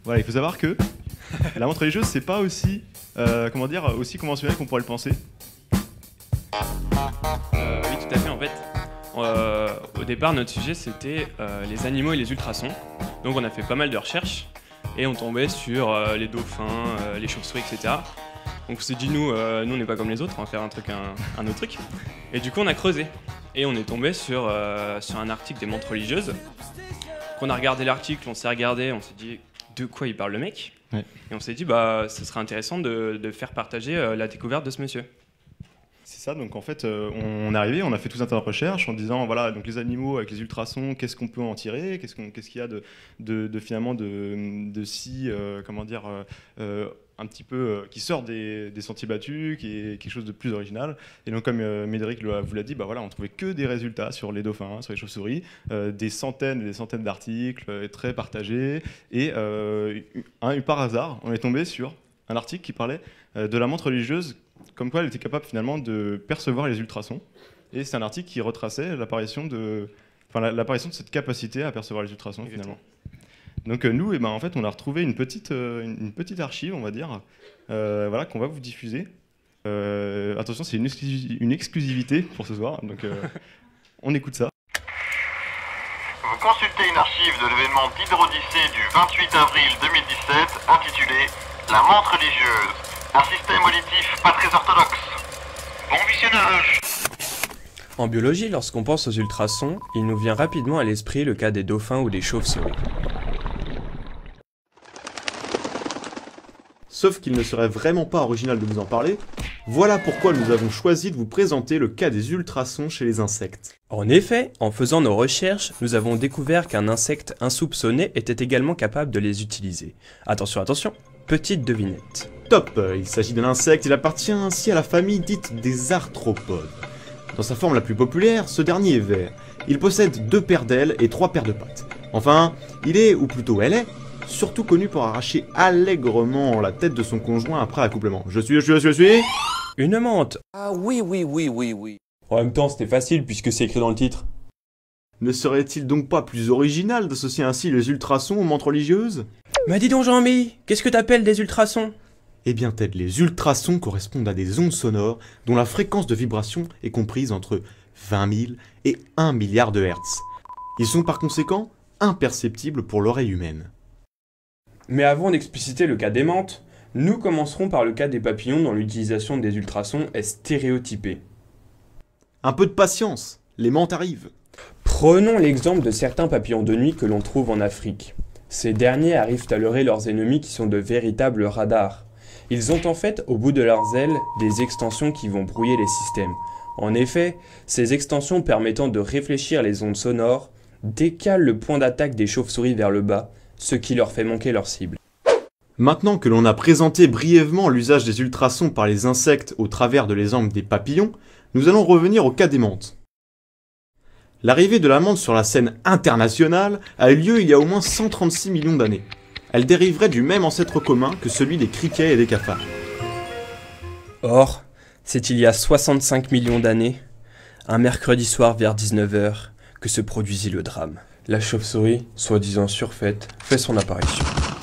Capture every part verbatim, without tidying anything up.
Voilà, il faut savoir que la montre religieuse, c'est pas aussi, euh, comment dire, aussi conventionnel qu'on pourrait le penser. Euh, oui, tout à fait. En fait, euh, au départ, notre sujet, c'était euh, les animaux et les ultrasons. Donc, on a fait pas mal de recherches et on tombait sur euh, les dauphins, euh, les chauves-souris, et cetera. Donc, on s'est dit, nous, euh, nous, on n'est pas comme les autres, on va faire un truc, un, un autre truc. Et du coup, on a creusé et on est tombé sur, euh, sur un article des montres religieuses. Quand on a regardé l'article, on s'est regardé, on s'est dit, de quoi il parle le mec? Ouais. Et on s'est dit, bah, ce serait intéressant de, de faire partager euh, la découverte de ce monsieur. C'est ça, donc en fait, euh, on est arrivé, on a fait tout un tas de recherches en disant, voilà, donc les animaux avec les ultrasons, qu'est-ce qu'on peut en tirer, qu'est-ce qu'on, qu'est-ce qu'il y a de, de, de finalement de, de si, euh, comment dire, euh, euh, un petit peu, euh, qui sort des, des sentiers battus, qui est quelque chose de plus original. Et donc comme euh, Médéric le- vous l'a dit, bah voilà, on trouvait que des résultats sur les dauphins, sur les chauves-souris, euh, des centaines et des centaines d'articles euh, très partagés, et euh, un, par hasard, on est tombé sur un article qui parlait euh, de la montre religieuse, comme quoi elle était capable finalement de percevoir les ultrasons. Et c'est un article qui retraçait l'apparition de, enfin, la- l'apparition de cette capacité à percevoir les ultrasons. Exactement. Finalement. Donc euh, nous, eh ben, en fait, on a retrouvé une petite, euh, une, une petite archive, on va dire, euh, voilà, qu'on va vous diffuser. Euh, attention, c'est une, exclusi- une exclusivité pour ce soir, donc euh, on écoute ça. Vous consultez une archive de l'événement d'Hydrodyssée du vingt-huit avril deux mille dix-sept intitulé La montre religieuse, un système auditif pas très orthodoxe. Bon visionnage. En biologie, lorsqu'on pense aux ultrasons, il nous vient rapidement à l'esprit le cas des dauphins ou des chauves-souris. Sauf qu'il ne serait vraiment pas original de vous en parler, voilà pourquoi nous avons choisi de vous présenter le cas des ultrasons chez les insectes. En effet, en faisant nos recherches, nous avons découvert qu'un insecte insoupçonné était également capable de les utiliser. Attention, attention, petite devinette. Top, il s'agit d'un insecte, il appartient ainsi à la famille dite des arthropodes. Dans sa forme la plus populaire, ce dernier est vert. Il possède deux paires d'ailes et trois paires de pattes. Enfin, il est, ou plutôt elle est, surtout connu pour arracher allègrement la tête de son conjoint après accouplement. Je suis, je suis, je suis... Une menthe. Ah oui, oui, oui, oui, oui. En même temps, c'était facile puisque c'est écrit dans le titre. Ne serait-il donc pas plus original d'associer ainsi les ultrasons aux montres religieuses? Mais dis donc Jean-Mi, qu'est-ce que t'appelles des ultrasons? Eh bien Ted, les ultrasons correspondent à des ondes sonores dont la fréquence de vibration est comprise entre vingt mille et un milliard de hertz. Ils sont par conséquent imperceptibles pour l'oreille humaine. Mais avant d'expliciter le cas des menthes, nous commencerons par le cas des papillons dont l'utilisation des ultrasons est stéréotypée. Un peu de patience, les menthes arrivent. Prenons l'exemple de certains papillons de nuit que l'on trouve en Afrique. Ces derniers arrivent à leurrer leurs ennemis qui sont de véritables radars. Ils ont en fait, au bout de leurs ailes, des extensions qui vont brouiller les systèmes. En effet, ces extensions permettant de réfléchir les ondes sonores décalent le point d'attaque des chauves-souris vers le bas, ce qui leur fait manquer leur cible. Maintenant que l'on a présenté brièvement l'usage des ultrasons par les insectes au travers de l'exemple des papillons, nous allons revenir au cas des menthes. L'arrivée de la menthe sur la scène internationale a eu lieu il y a au moins cent trente-six millions d'années. Elle dériverait du même ancêtre commun que celui des criquets et des cafards. Or, c'est il y a soixante-cinq millions d'années, un mercredi soir vers dix-neuf heures, que se produisit le drame. La chauve-souris, soi-disant surfaite, fait son apparition.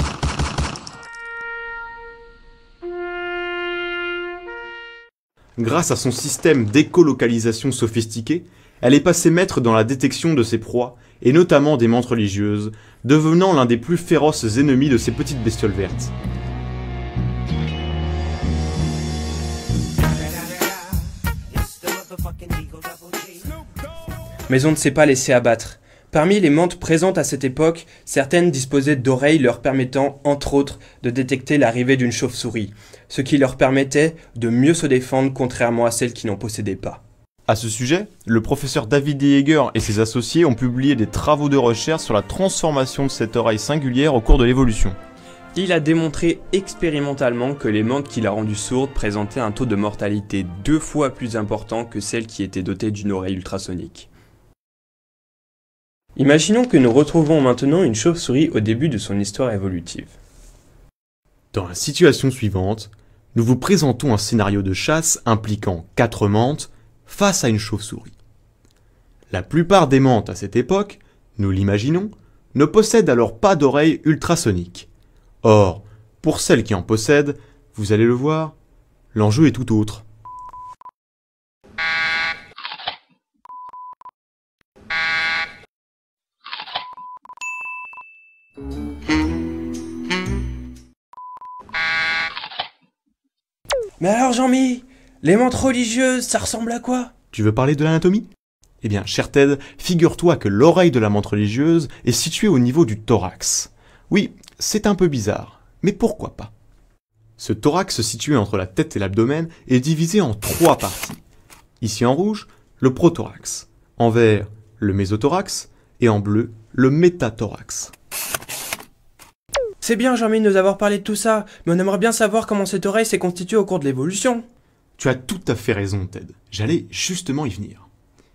Grâce à son système d'écolocalisation sophistiqué, elle est passée maître dans la détection de ses proies, et notamment des menthes religieuses, devenant l'un des plus féroces ennemis de ces petites bestioles vertes. Mais on ne s'est pas laissé abattre. Parmi les menthes présentes à cette époque, certaines disposaient d'oreilles leur permettant, entre autres, de détecter l'arrivée d'une chauve-souris, ce qui leur permettait de mieux se défendre contrairement à celles qui n'en possédaient pas. À ce sujet, le professeur David Yeager et ses associés ont publié des travaux de recherche sur la transformation de cette oreille singulière au cours de l'évolution. Il a démontré expérimentalement que les menthes qui l'a rendue sourde présentaient un taux de mortalité deux fois plus important que celles qui étaient dotées d'une oreille ultrasonique. Imaginons que nous retrouvons maintenant une chauve-souris au début de son histoire évolutive. Dans la situation suivante, nous vous présentons un scénario de chasse impliquant quatre menthes face à une chauve-souris. La plupart des menthes à cette époque, nous l'imaginons, ne possèdent alors pas d'oreilles ultrasoniques. Or, pour celles qui en possèdent, vous allez le voir, l'enjeu est tout autre. Mais alors Jean-Mi, les mantres religieuses, ça ressemble à quoi? Tu veux parler de l'anatomie? Eh bien, cher Ted, figure-toi que l'oreille de la menthe religieuse est située au niveau du thorax. Oui, c'est un peu bizarre, mais pourquoi pas? Ce thorax situé entre la tête et l'abdomen est divisé en trois parties. Ici en rouge, le prothorax, en vert, le mésothorax, et en bleu, le métathorax. C'est bien Jean-Mi de nous avoir parlé de tout ça, mais on aimerait bien savoir comment cette oreille s'est constituée au cours de l'évolution. Tu as tout à fait raison, Ted. J'allais justement y venir.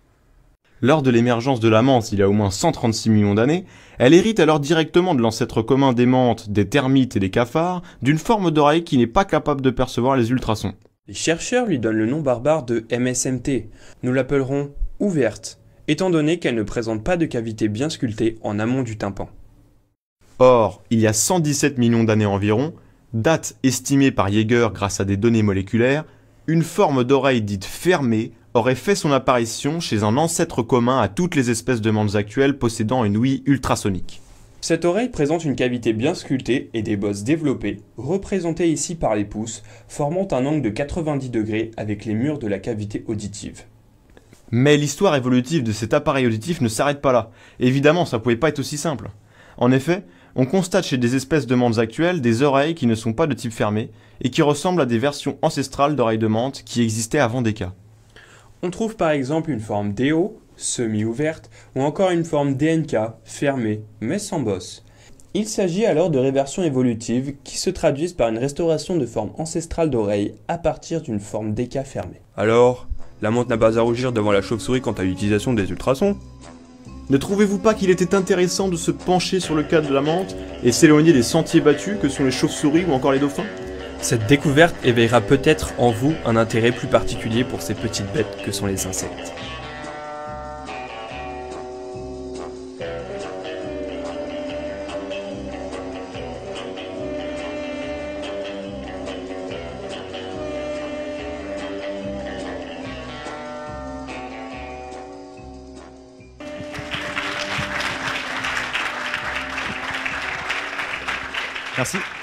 Lors de l'émergence de la menthe il y a au moins cent trente-six millions d'années, elle hérite alors directement de l'ancêtre commun des menthes, des termites et des cafards, d'une forme d'oreille qui n'est pas capable de percevoir les ultrasons. Les chercheurs lui donnent le nom barbare de M S M T. Nous l'appellerons ouverte, étant donné qu'elle ne présente pas de cavité bien sculptée en amont du tympan. Or, il y a cent dix-sept millions d'années environ, date estimée par Jaeger grâce à des données moléculaires, une forme d'oreille dite fermée aurait fait son apparition chez un ancêtre commun à toutes les espèces de menthes actuelles possédant une ouïe ultrasonique. Cette oreille présente une cavité bien sculptée et des bosses développées, représentées ici par les pouces, formant un angle de quatre-vingt-dix degrés avec les murs de la cavité auditive. Mais l'histoire évolutive de cet appareil auditif ne s'arrête pas là. Évidemment, ça pouvait pas être aussi simple. En effet, on constate chez des espèces de menthes actuelles des oreilles qui ne sont pas de type fermé et qui ressemblent à des versions ancestrales d'oreilles de menthe qui existaient avant Decca. On trouve par exemple une forme D O, semi-ouverte, ou encore une forme D N K, fermée, mais sans bosse. Il s'agit alors de réversions évolutives qui se traduisent par une restauration de forme ancestrale d'oreille à partir d'une forme D K fermée. Alors, la menthe n'a pas à rougir devant la chauve-souris quant à l'utilisation des ultrasons? Ne trouvez-vous pas qu'il était intéressant de se pencher sur le cas de la menthe et s'éloigner des sentiers battus que sont les chauves-souris ou encore les dauphins? Cette découverte éveillera peut-être en vous un intérêt plus particulier pour ces petites bêtes que sont les insectes. Merci.